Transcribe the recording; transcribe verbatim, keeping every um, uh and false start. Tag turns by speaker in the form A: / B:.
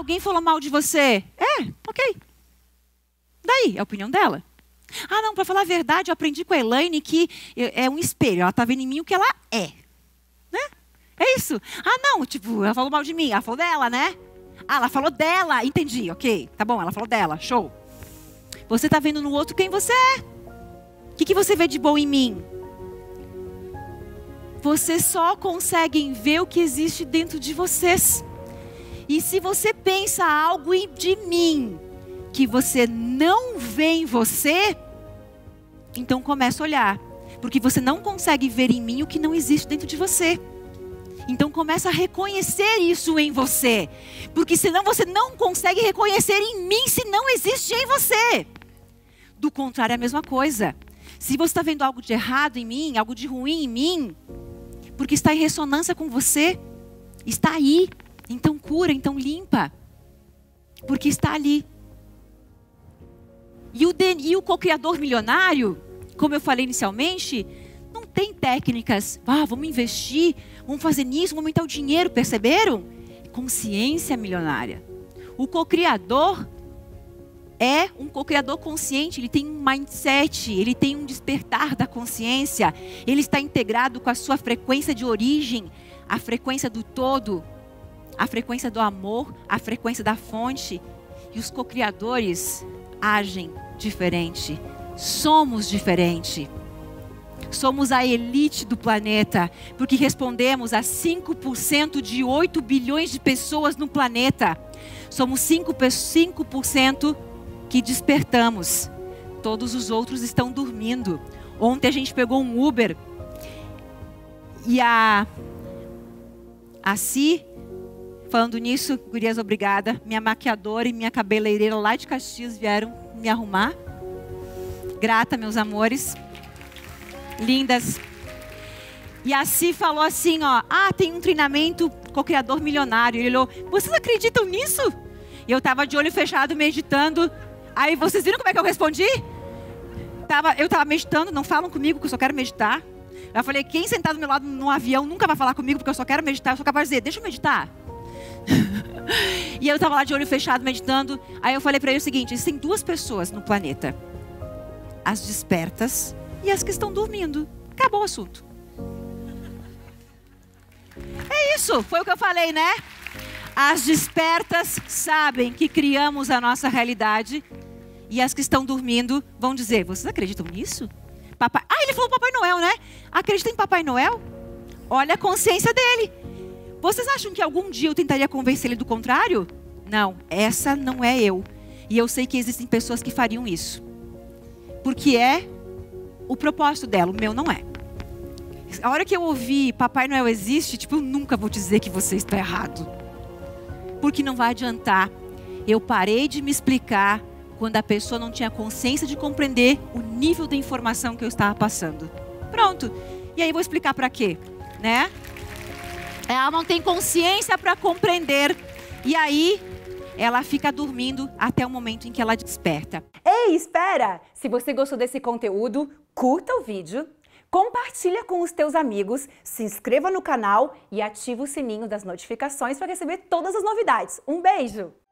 A: alguém falou mal de você. É, ok. Daí, é a opinião dela. Ah, não, para falar a verdade, eu aprendi com a Elaine que é um espelho. Ela está vendo em mim o que ela é. Né? É isso. Ah, não, tipo, ela falou mal de mim. Ela falou dela, né? Ah, ela falou dela. Entendi, ok. Tá bom, ela falou dela. Show. Você está vendo no outro quem você é. O que, que você vê de bom em mim? Vocês só conseguem ver o que existe dentro de vocês. E se você pensa algo de mim que você não vê em você, então começa a olhar. Porque você não consegue ver em mim o que não existe dentro de você. Então começa a reconhecer isso em você. Porque senão você não consegue reconhecer em mim se não existe em você. Do contrário, é a mesma coisa. Se você está vendo algo de errado em mim, algo de ruim em mim, porque está em ressonância com você, está aí. Então cura, então limpa. Porque está ali. E o, e o co-criador milionário, como eu falei inicialmente, não tem técnicas. Ah, vamos investir, vamos fazer nisso, vamos aumentar o dinheiro, perceberam? Consciência milionária. O co-criador é um co-criador consciente, ele tem um mindset, ele tem um despertar da consciência, ele está integrado com a sua frequência de origem, a frequência do todo, a frequência do amor, a frequência da fonte. E os co-criadores agem diferente, somos diferente. Somos a elite do planeta, porque respondemos a cinco por cento de oito bilhões de pessoas no planeta. Somos cinco por cento que despertamos. Todos os outros estão dormindo. Ontem a gente pegou um Uber e a a Si, falando nisso, gurias, obrigada. Minha maquiadora e minha cabeleireira lá de Caxias vieram me arrumar. Grata, meus amores. Lindas. E a Si falou assim, ó, ah, tem um treinamento co-criador milionário. Ele olhou, vocês acreditam nisso? E eu tava de olho fechado, meditando. Aí vocês viram como é que eu respondi? Tava, eu tava meditando, não falam comigo que eu só quero meditar. Eu falei, quem sentar do meu lado no avião nunca vai falar comigo porque eu só quero meditar. Eu sou capaz de dizer, deixa eu meditar. E eu tava lá de olho fechado, meditando. Aí eu falei pra ele o seguinte, existem duas pessoas no planeta. As despertas e as que estão dormindo. Acabou o assunto. É isso, foi o que eu falei, né? As despertas sabem que criamos a nossa realidade. E as que estão dormindo vão dizer, vocês acreditam nisso? Papai... Ah, ele falou Papai Noel, né? Acredita em Papai Noel? Olha a consciência dele. Vocês acham que algum dia eu tentaria convencer ele do contrário? Não, essa não é eu. E eu sei que existem pessoas que fariam isso. Porque é o propósito dela, o meu não é. A hora que eu ouvi Papai Noel existe, tipo, eu nunca vou dizer que você está errado. Porque não vai adiantar. Eu parei de me explicar quando a pessoa não tinha consciência de compreender o nível da informação que eu estava passando. Pronto. E aí vou explicar para quê, né? Ela não tem consciência para compreender. E aí ela fica dormindo até o momento em que ela desperta.
B: Ei, espera! Se você gostou desse conteúdo, curta o vídeo, compartilha com os teus amigos, se inscreva no canal e ativa o sininho das notificações para receber todas as novidades. Um beijo!